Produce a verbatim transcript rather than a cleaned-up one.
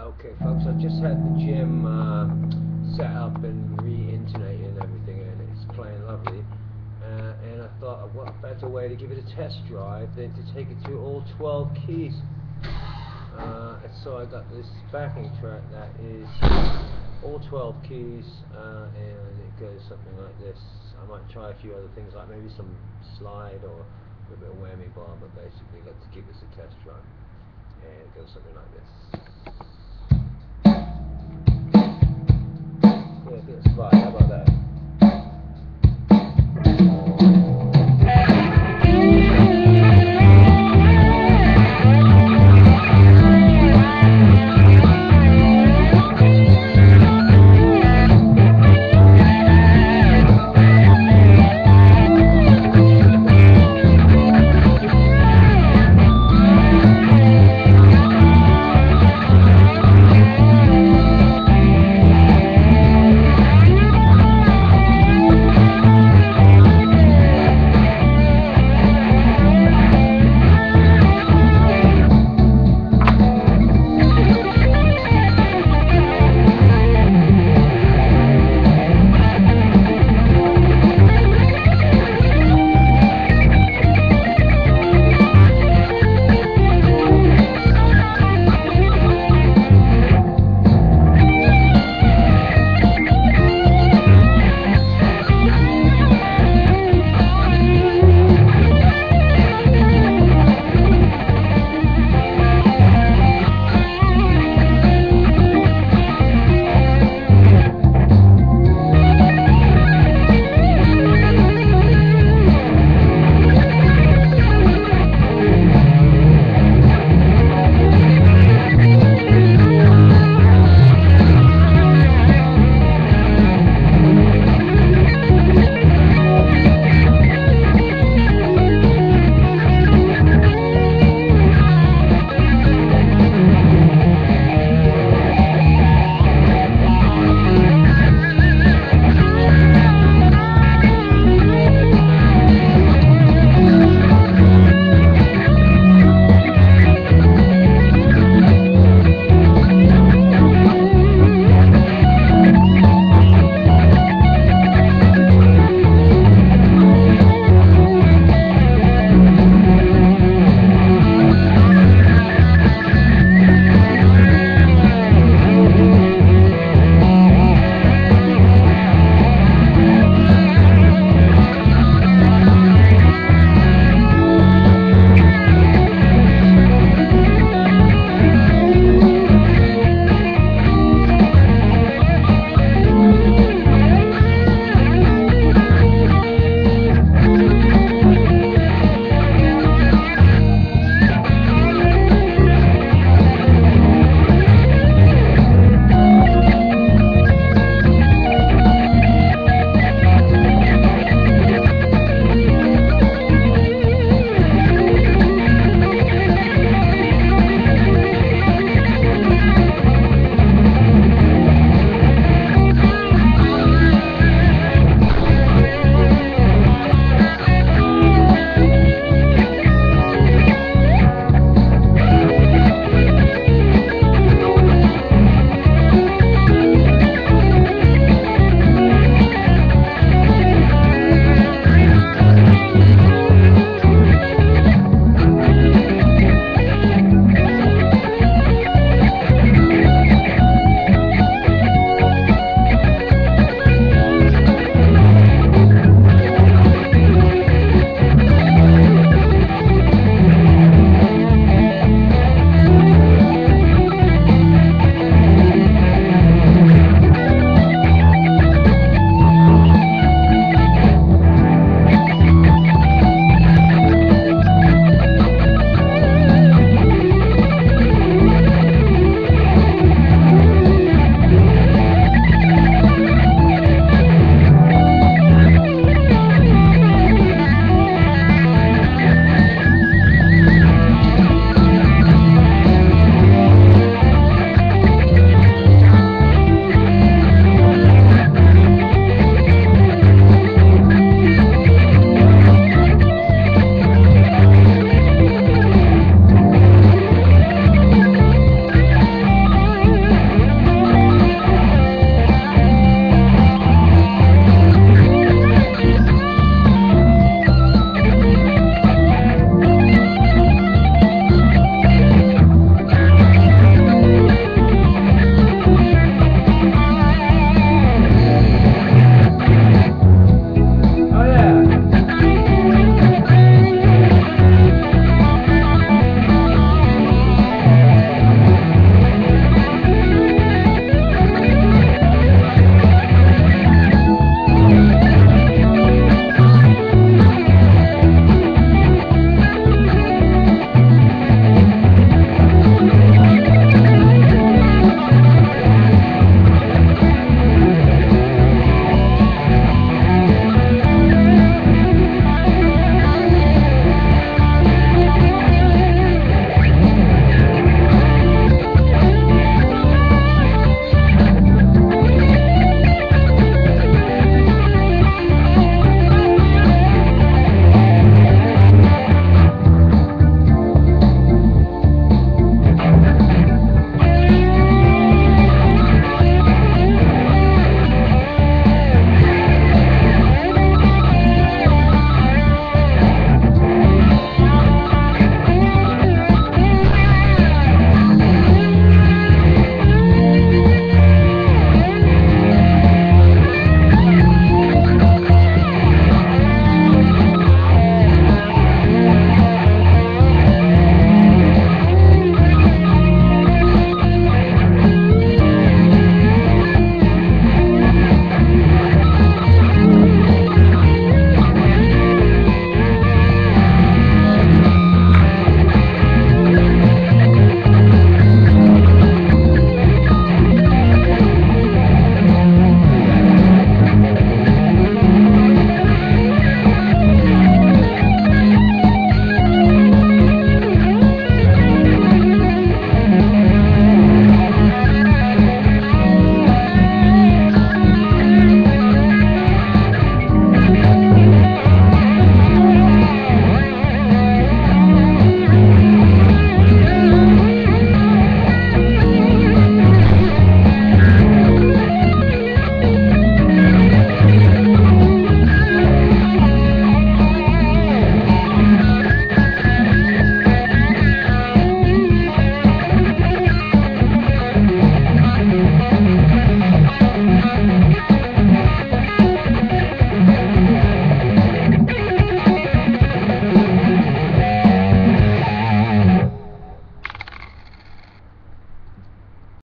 Okay folks, I've just had the gym uh, set up and re-intonated and everything, and it's playing lovely, uh, and I thought what a better way to give it a test drive than to take it through all twelve keys. Uh, and so I got this backing track that is all twelve keys, uh, and it goes something like this. I might try a few other things, like maybe some slide or a bit of whammy bar, but basically let's give this a test drive. And it goes something like this. Yeah, a bit of slide. How about